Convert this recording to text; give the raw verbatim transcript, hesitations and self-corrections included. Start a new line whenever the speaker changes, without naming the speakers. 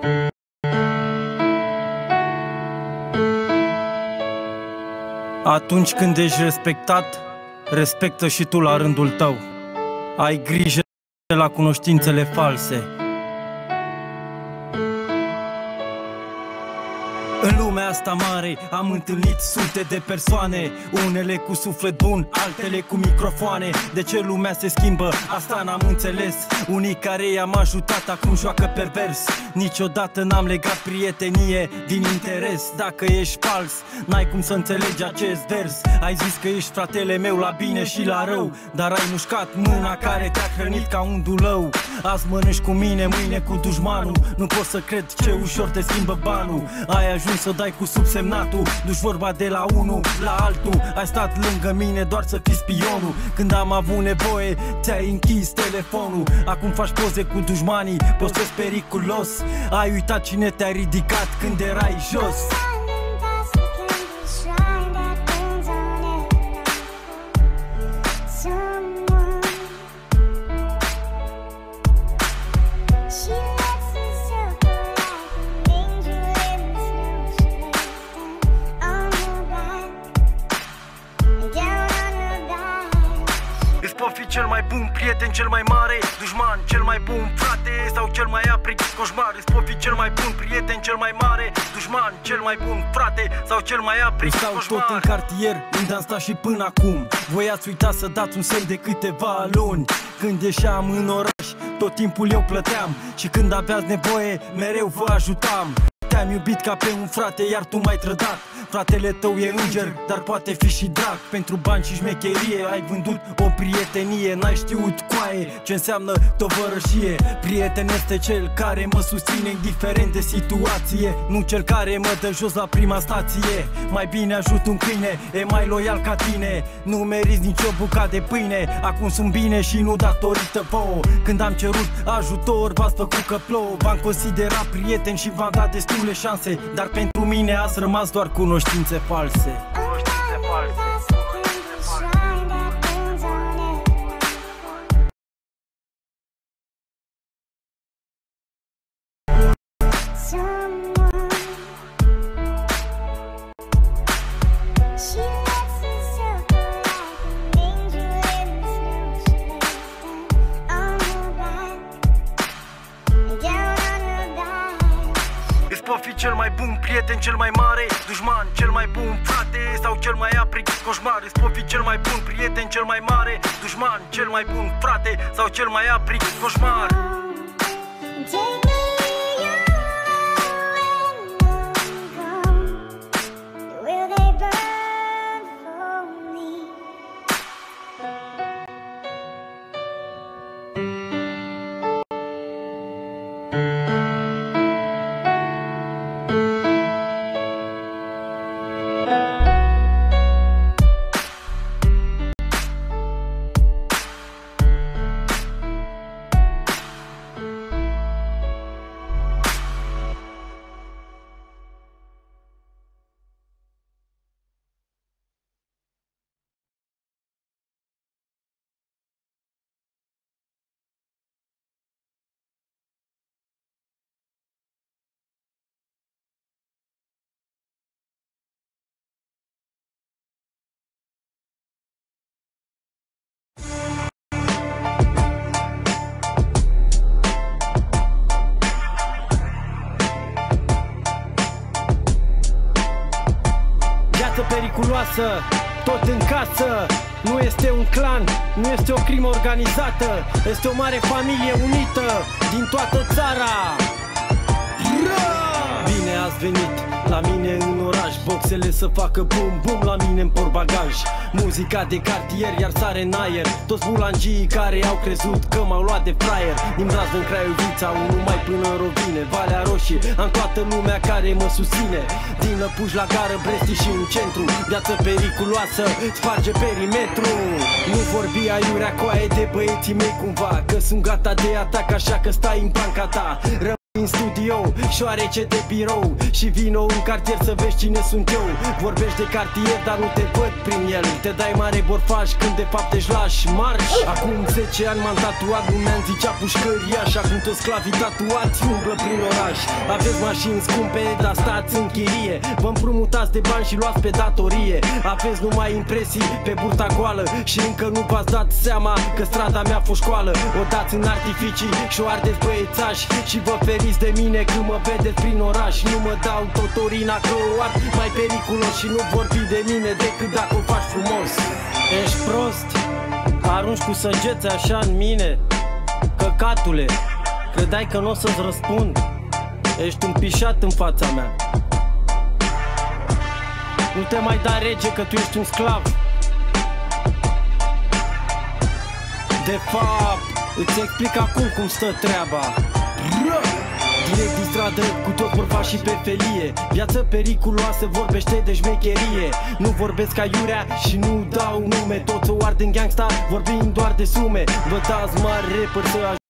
Atunci când ești respectat, respectă și tu la rândul tău. Ai grijă la cunoștințele false. În lumea asta mare am întâlnit sute de persoane, unele cu suflet bun, altele cu microfoane. De ce lumea se schimbă? Asta n-am înțeles. Unii care i-am ajutat acum joacă pervers. Niciodată n-am legat prietenie din interes. Dacă ești fals, n-ai cum să înțelegi acest vers. Ai zis că ești fratele meu la bine și la rău, dar ai mușcat mâna care te-a hrănit ca un dulău. Azi mănânci cu mine, mâine cu dușmanul. Nu pot să cred ce ușor te schimbă banul. Ai ajuns să dai cu subsemnatul, duci vorba de la unul la altul. Ai stat lângă mine doar să fii spionul. Când am avut nevoie, ți-ai închis telefonul. Acum faci poze cu dușmanii, postezi periculos. Ai uitat cine te-a ridicat când erai jos. Pot fi cel mai bun prieten, cel mai mare dușman, cel mai bun frate sau cel mai aprig coșmar. Îți pot fi cel mai bun prieten, cel mai mare dușman, cel mai bun frate sau cel mai aprig coșmar. Stau tot în cartier, unde am stat și până acum. Voi ați uitat să dați un semn de câteva luni. Când ieșeam în oraș, tot timpul eu plăteam. Și când aveați nevoie, mereu vă ajutam. Te-am iubit ca pe un frate, iar tu m-ai trădat. Fratele tău e înger, dar poate fi și drag. Pentru bani și șmecherie ai vândut o prietenie. N-ai știut, coaie, ce înseamnă tovărășie. Prieten este cel care mă susține indiferent de situație, nu cel care mă dă jos la prima stație. Mai bine ajut un câine, e mai loial ca tine. Nu meriți nicio bucată de pâine. Acum sunt bine și nu datorită vouă. Când am cerut ajutor, v-ați făcut că plouă. V-am considerat prieten și v-am dat destule șanse, dar pentru mine ați rămas doar cunoștințe false. Cunoștințe false. Pot fi cel mai bun prieten, cel mai mare dușman, cel mai bun frate sau cel mai aprig coșmar. Îți pot fi cel mai bun prieten, cel mai mare dușman, cel mai bun frate sau cel mai aprig coșmar. Periculoasă, tot în casă. Nu este un clan, nu este o crimă organizată. Este o mare familie unită din toată țara. Bine ați venit la mine în oraș. Boxele să facă bum bum, la mine în portbagaj. Muzica de cartier, iar sare în aer. Toți bulangii care au crezut că m-au luat de fraier. Din Brazdă în Craiovita, unul mai până în Rovine, Valea Roșie, am toată lumea care mă susține. Din Lăpuș la gară, Bresti și în centru. Viață periculoasă, sparge perimetru. Nu vorbi aiurea coaie de băieții mei cumva, că sunt gata de atac, așa că stai în banca ta. în studio, șoarece de birou și vino în cartier să vezi cine sunt eu. Vorbești de cartier, dar nu te văd prin el. Te dai mare borfaș când de fapt ești laș. Marș! Acum zece ani m-am tatuat, lumea îmi zicea pușcăriaș. Acum toți sclavii tatuați umblă prin oraș. Aveți mașini scumpe, dar stați în chirie. Vă împrumutați de bani și luați pe datorie. Aveți numai impresii pe burta goală și încă nu v-ați dat seama că strada mea a fost școală. O dați în artificii și o ardeți băiețași și vă feriți de mine când mă vedeți prin oraș. Nu mă dau totorina că o ard mai periculos și nu vorbi de mine decât dacă o faci frumos. Ești prost? Arunci cu săgeți așa în mine? Căcatule, credeai că nu o să-ți răspund? Ești un pișat în fața mea. Nu te mai da rege că tu ești un sclav. De fapt, îți explic acum cum stă treaba. Direct din stradă, cu tot bărbașii pe felie. Viață periculoasă, vorbește de șmecherie. Nu vorbesc ca iurea și nu dau nume. Toți o ard în gangsta, vorbind doar de sume. Vă dați mari rapper să